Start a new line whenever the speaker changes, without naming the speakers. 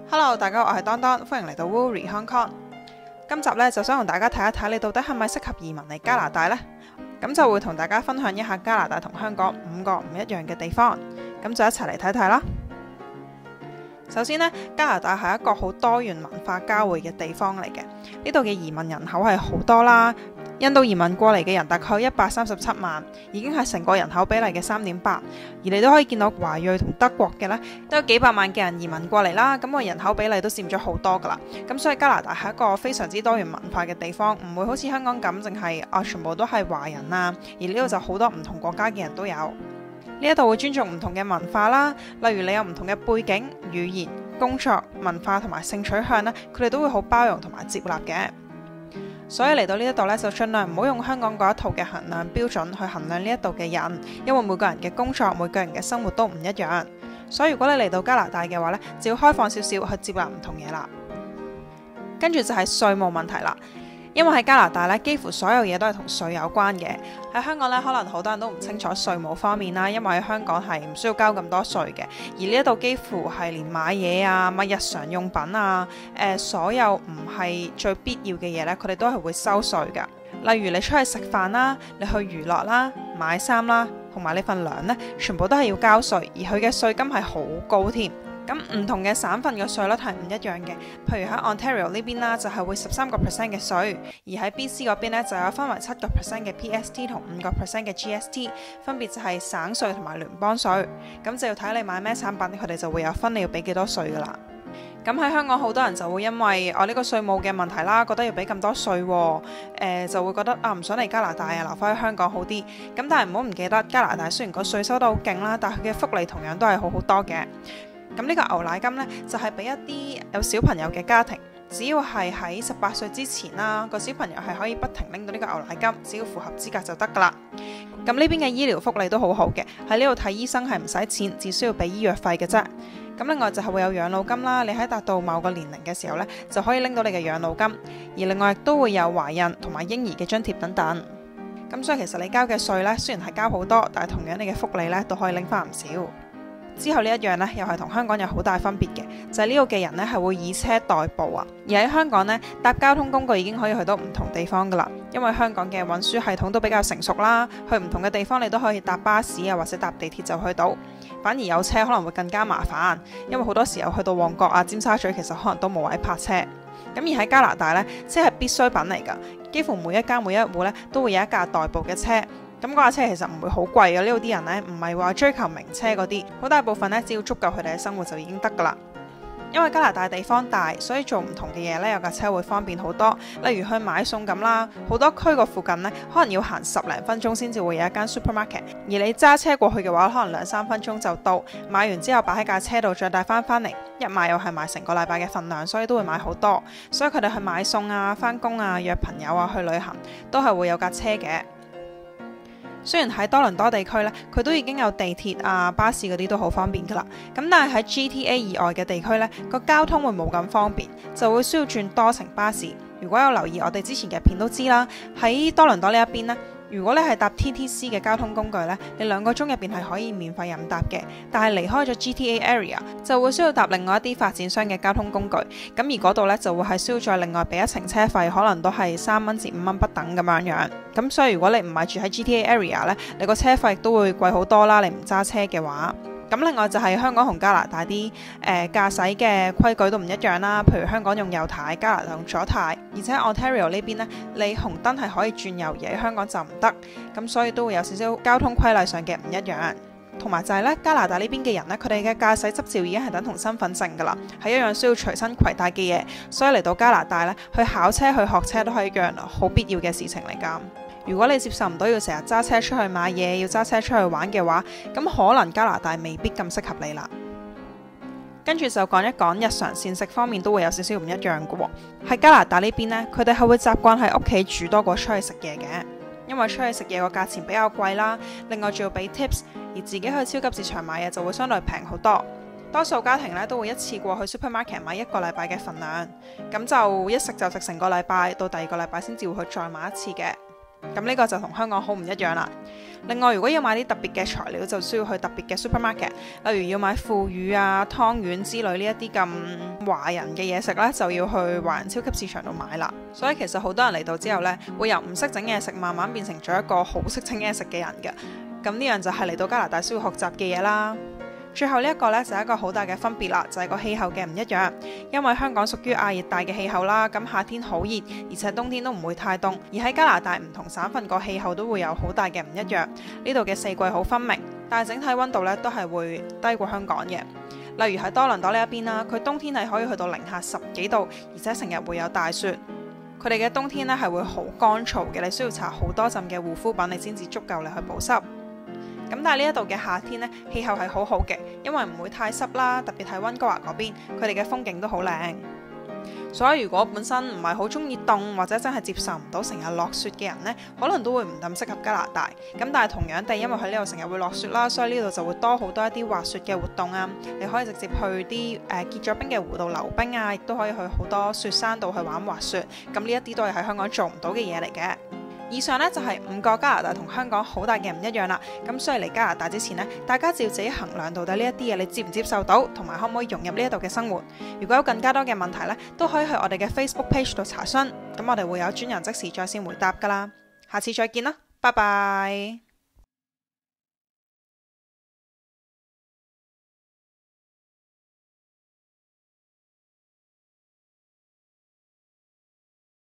Hello， 大家好，我係當當，歡迎嚟到 Woori Hong Kong。今集呢，就想同大家睇一睇你到底係咪適合移民嚟加拿大呢？咁就會同大家分享一下加拿大同香港5個唔一樣嘅地方，咁就一齊嚟睇睇啦。首先呢，加拿大係一個好多元文化交匯嘅地方嚟嘅，呢度嘅移民人口係好多啦。印度移民過嚟嘅人大概137萬，已經係成個人口比例嘅3.8%。而你都可以見到華裔同德國嘅呢，都有幾百萬嘅人移民過嚟啦。咁個人口比例都佔咗好多噶啦。咁所以加拿大係一個非常之多元文化嘅地方，唔會好似香港咁淨係全部都係華人啊。而呢度就好多唔同國家嘅人都有。呢一度會尊重唔同嘅文化啦，例如你有唔同嘅背景、語言、工作、文化同埋性取向呢，佢哋都會好包容同埋接納嘅。所以嚟到呢一度呢，就盡量唔好用香港嗰一套嘅衡量標準去衡量呢一度嘅人，因為每個人嘅工作、每個人嘅生活都唔一樣。所以如果你嚟到加拿大嘅話呢，就要開放少少去接納唔同嘢啦。跟住就係稅務問題啦。因為喺加拿大呢，幾乎所有嘢都係同稅有關嘅。喺香港呢，可能好多人都唔清楚稅務方面啦，因為喺香港係唔需要交咁多稅嘅。而呢一度幾乎係連買嘢啊、買日常用品啊、所有唔係最必要嘅嘢呢，佢哋都係會收稅㗎。例如你出去食飯啦、你去娛樂啦、買衫啦，同埋你份糧呢，全部都係要交稅，而佢嘅稅金係好高添。咁唔同嘅省份嘅稅率係唔一樣嘅，譬如喺 Ontario 呢邊啦，就係會13%嘅稅，而喺 BC 嗰邊呢，就有分為7%嘅 PST 同5%嘅 GST， 分別就係省稅同埋聯邦稅。咁就要睇你買咩產品，佢哋就會有分你要俾幾多稅噶啦。咁喺香港好多人就會因為呢個稅務嘅問題啦，覺得要俾咁多稅就會覺得唔想嚟加拿大啊，留翻喺香港好啲。咁但係唔好唔記得加拿大雖然個稅收得好勁啦，但係佢嘅福利同樣都係好好多嘅。咁呢個牛奶金呢，就係俾一啲有小朋友嘅家庭，只要係喺18歲之前啦，個小朋友係可以不停拎到呢個牛奶金，只要符合資格就得噶啦。咁呢邊嘅醫療福利都好好嘅，喺呢度睇醫生係唔使錢，只需要俾醫藥費嘅啫。咁另外就係會有養老金啦，你喺達到某個年齡嘅時候呢，就可以拎到你嘅養老金。而另外亦都會有懷孕同埋嬰兒嘅津貼等等。咁所以其實你交嘅稅呢，雖然係交好多，但係同樣你嘅福利呢，都可以拎翻唔少。之後呢一樣呢，又係同香港有好大分別嘅，就係呢度嘅人呢係會以車代步啊。而喺香港呢，搭交通工具已經可以去到唔同地方噶啦，因為香港嘅運輸系統都比較成熟啦，去唔同嘅地方你都可以搭巴士啊，或者搭地鐵就去到。反而有車可能會更加麻煩，因為好多時候去到旺角啊、尖沙咀，其實可能都冇位泊車。咁而喺加拿大呢，車係必需品嚟噶，幾乎每一家每一戶呢都會有一架代步嘅車。咁嗰架車其實唔會好貴嘅，呢度啲人呢，唔係話追求名車嗰啲，好大部分呢，只要足夠佢哋嘅生活就已經得噶啦。因為加拿大地方大，所以做唔同嘅嘢呢，有架車會方便好多。例如去買餸咁啦，好多區個附近呢，可能要行10零分鐘先至會有一間 supermarket， 而你揸車過去嘅話，可能2-3分鐘就到。買完之後擺喺架車度，再帶翻嚟，一買又係買成個禮拜嘅份量，所以都會買好多。所以佢哋去買餸啊、翻工啊、約朋友啊、去旅行，都係會有架車嘅。雖然喺多倫多地區呢，佢都已經有地鐵啊、巴士嗰啲都好方便噶啦，咁但係喺 GTA 以外嘅地區呢，個交通會冇咁方便，就會需要轉多程巴士。如果有留意我哋之前嘅片都知啦，喺多倫多呢一邊呢，如果你係搭 TTC 嘅交通工具呢，你2個鐘入邊係可以免費任搭嘅，但係離開咗 GTA area 就會需要搭另外一啲發展商嘅交通工具，咁而嗰度呢，就會係需要再另外俾一程車費，可能都係3蚊至5蚊不等咁樣。咁所以如果你唔係住喺 GTA area 呢，你個車費都會貴好多啦，你唔揸車嘅話。咁另外就係香港同加拿大啲駕駛嘅規矩都唔一樣啦，譬如香港用右軚，加拿大用左軚，而且 Ontario 呢邊呢，你紅燈係可以轉右，而喺香港就唔得，咁所以都會有少少交通規例上嘅唔一樣。同埋就係加拿大呢邊嘅人呢，佢哋嘅駕駛執照已經係等同身份證噶啦，係一樣需要隨身攜帶嘅嘢，所以嚟到加拿大呢，去考車去學車都係一樣好必要嘅事情嚟噶。如果你接受唔到要成日揸車出去買嘢，要揸車出去玩嘅話，咁可能加拿大未必咁適合你啦。跟住就講一講日常膳食方面都會有少少唔一樣嘅喎。喺加拿大呢邊呢，佢哋係會習慣喺屋企煮多過出去食嘢嘅，因為出去食嘢個價錢比較貴啦，另外仲要俾 tips， 而自己去超級市場買嘢就會相對平好多。多數家庭呢都會一次過去 supermarket 買1個禮拜嘅份量，咁就一食就食成個禮拜，到第2個禮拜先至會去再買一次嘅。 咁呢個就同香港好唔一樣啦。另外，如果要買啲特別嘅材料，就需要去特別嘅 supermarket， 例如要買腐乳啊、湯圓之類呢一啲咁華人嘅嘢食呢，就要去華人超級市場度買啦。所以其實好多人嚟到之後呢，會由唔識整嘢食慢慢變成咗一個好識整嘢食嘅人嘅。咁呢樣就係嚟到加拿大需要學習嘅嘢啦。最後呢一個呢，就係一個好大嘅分別啦，就係個氣候嘅唔一樣。因為香港屬於亞熱帶嘅氣候啦，咁夏天好熱，而且冬天都唔會太凍。而喺加拿大唔同省份個氣候都會有好大嘅唔一樣。呢度嘅四季好分明，但係整體溫度呢都係會低過香港嘅。例如喺多倫多呢一邊啦，佢冬天係可以去到-10幾度，而且成日會有大雪。佢哋嘅冬天呢係會好乾燥嘅，你需要搽好多浸嘅護膚品，你先至足夠你去保濕。咁但係呢一度嘅夏天呢，氣候係好好嘅，因為唔會太濕啦，特別係溫哥華嗰邊，佢哋嘅風景都好靚。所以如果本身唔係好中意凍，或者真係接受唔到成日落雪嘅人呢，可能都會唔咁適合加拿大。咁但係同樣地，因為喺呢度成日會落雪啦，所以呢度就會多好多一啲滑雪嘅活動啊。你可以直接去啲結咗冰嘅湖度溜冰啊，亦都可以去好多雪山度去玩滑雪。咁呢一啲都係喺香港做唔到嘅嘢嚟嘅。以上呢就係5個加拿大同香港好大嘅唔一樣啦。咁所以嚟加拿大之前呢，大家就要自己衡量到底呢一啲嘢你接唔接受到，同埋可唔可以融入呢一度嘅生活。如果有更加多嘅問題呢，都可以去我哋嘅 Facebook page 度查詢。咁我哋會有專人即時在線回答噶啦。下次再見啦，拜拜。